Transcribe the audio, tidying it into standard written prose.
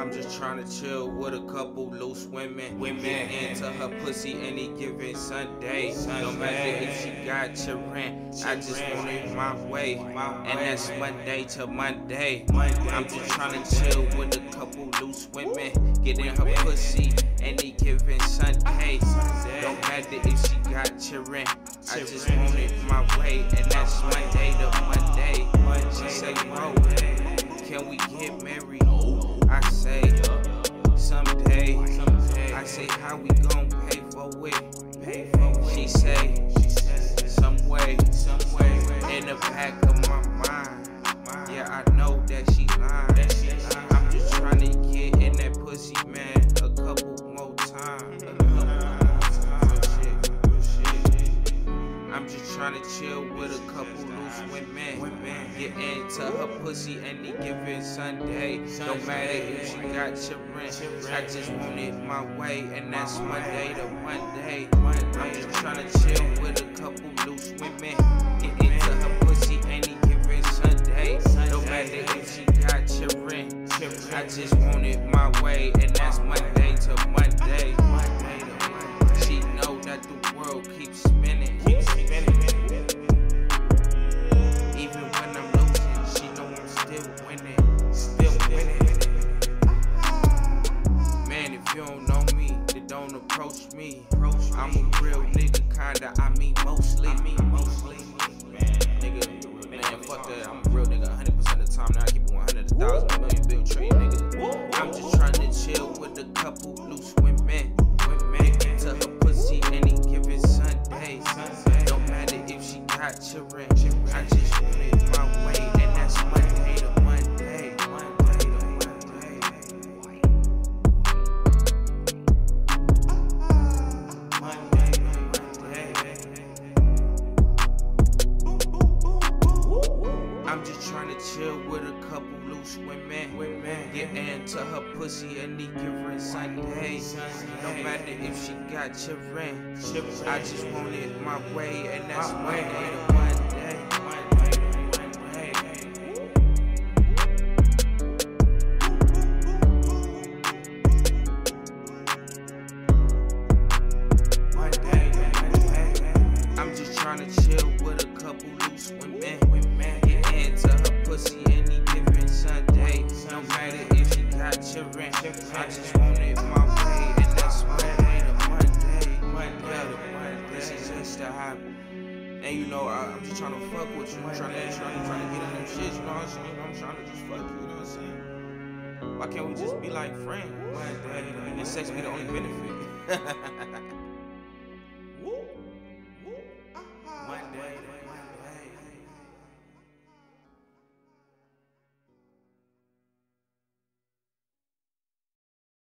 I'm just trying to chill with a couple loose women. Get into her pussy any given Sunday. No matter if she got your rent, I just want it my way. And that's Monday to Monday. I'm just trying to chill with a couple loose women. Get in her pussy any given Sunday. Don't matter if she got your rent, I just want it my way. And that's Monday to Monday. She say, bro, can we get married? I say, someday. I say, how we gon' pay for it? She say, some way. In the back of my mind, yeah, I know that she lying. I'm just trying to get in that pussy, man, a couple more times. I'm just trying to chill with a couple loose women. Get into her pussy any given Sunday. Don't matter if she got your rent, I just want it my way. And that's Monday to Monday. I'm just trying to chill with a couple loose women. Get into her pussy any given Sunday. Don't matter if she got your rent, I just want it my way. And that's Monday to Monday. She know that the world keeps spinning. Even when I'm losing, she know I'm still winning. Man, if you don't know me, then don't approach me. I'm a real nigga, kinda, I mean mostly. Nigga, man, fuck that, I'm a real nigga 100% of the time. Now I keep it 100, 1,000, million, bill, trade, nigga. I'm just trying to chill with a couple loose women. To her pussy any given Sunday. Don't matter if she got your rent, I just want it my way. And that's Monday to Monday. I'm just trying to chill with a couple loose women. Get into her pussy any given Sunday. No matter if she got your rent, I just want it my way. And that's Monday to Monday. I'm just trying to chill with a couple loose women. Get into her pussy any given Sunday. No matter if she got your rent, I just want it my way. And that's Monday to Monday. This is just a hobby. And you know, I'm just trying to fuck with you. I'm trying to get in them shit, you know what I'm saying? I'm trying to just fuck you, you know what I'm saying? Why can't we just be like friends? And sex be the only benefit.